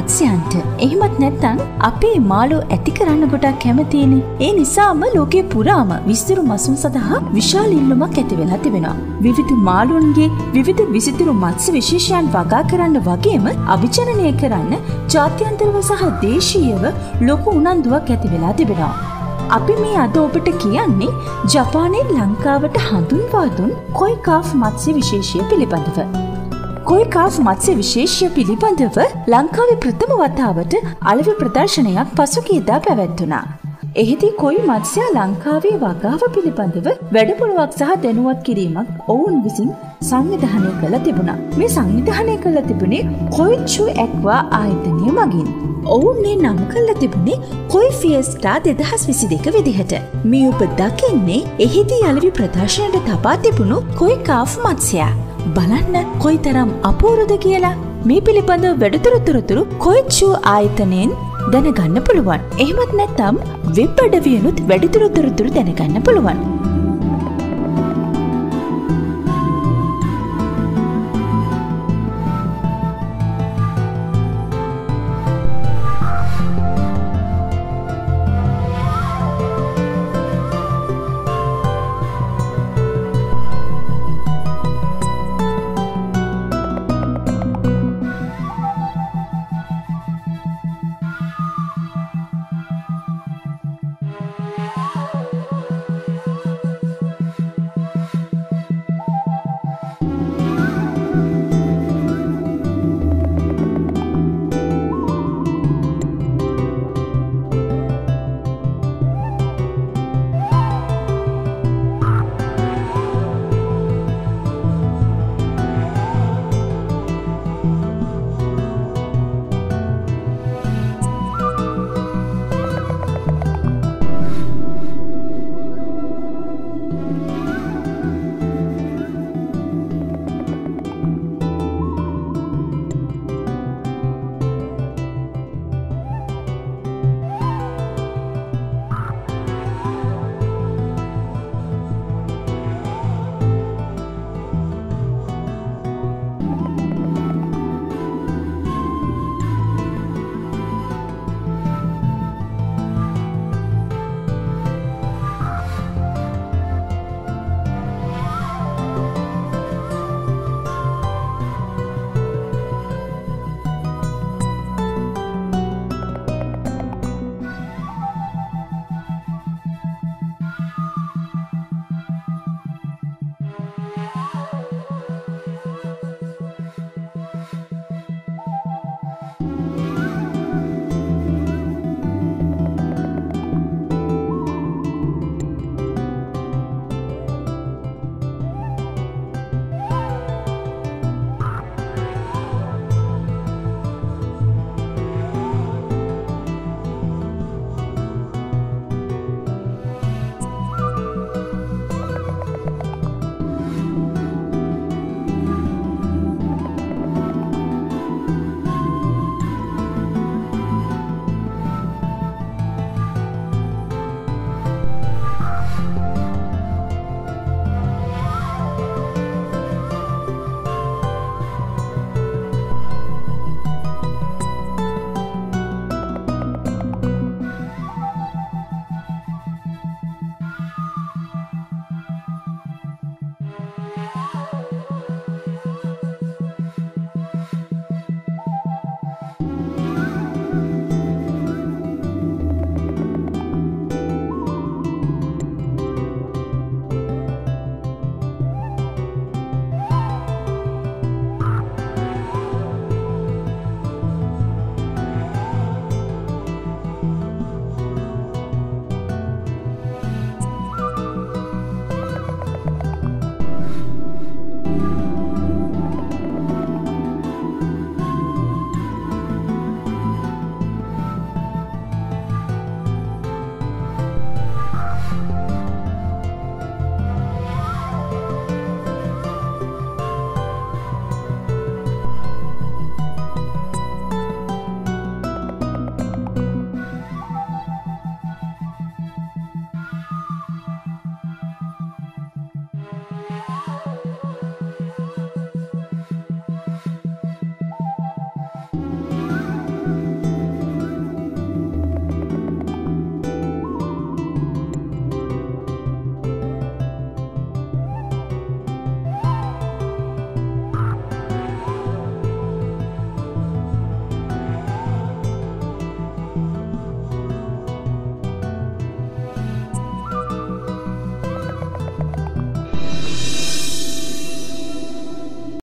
මත්ස්‍යයන්ට. එහෙමත් නැත්නම් අපේ මාළු ඇති කරන්න ගොඩක් කැමතිනේ. ඒ නිසාම ලෝකේ පුරාම විසිතුරු මසුන් සඳහා විශාල ඉල්ලුමක් ඇති වෙලා තිබෙනවා. විවිධ මාළුන්ගේ විවිධ විසිතුරු මත්ස්‍ය විශේෂයන් වගා කරන්න වගේම අභිජනනය කරන්න ජාත්‍යන්තරව සහ දේශීයව ලොකු උනන්දුවක් ඇති වෙලා තිබෙනවා. අපි මේ අද ඔබට කියන්නේ ජපානයේ ලංකාවට හඳුන්වා දුන් කොයි කාෆ් මත්ස්‍ය විශේෂය පිළිබඳව. කොයි කාෆ් මත්ස්‍ය විශේෂය පිළිබඳව ලංකාවේ ප්‍රථම වතාවට අලෙවි ප්‍රදර්ශනයක් පසුගියදා පැවැත්වුණා. එහිදී කොයි මත්ස්‍යයා ලංකාවේ වගාව පිළිබඳව වැඩමුළුවක් සහ දැනුවත් කිරීමක් ඔවුන් විසින් සංවිධානය කළ තිබුණා. මේ සංවිධානය කළ තිබුණේ කොයිචු ඇක්වා ආයතනය මගින්. ඔවුන් මේ නම් කළ තිබුණේ කොයි ෆියස්ටා 2022 විදිහට. මේ ඔබ දකින්නේ එහිදී අලෙවි ප්‍රදර්ශනයට තබා තිබුණු කොයි කාෆ් මත්ස්‍යයා. බලන්න කොයිතරම් අපූර්වද කියලා. මේ පිළිබඳව වැඩිදුර තොරතුරු කොයිචු ආයතනයෙන් දැනගන්න පුළුවන්. එහෙමත් නැත්නම් වෙබ් අඩවියනුත් වැඩිදුර තොරතුරු දැනගන්න පුළුවන්.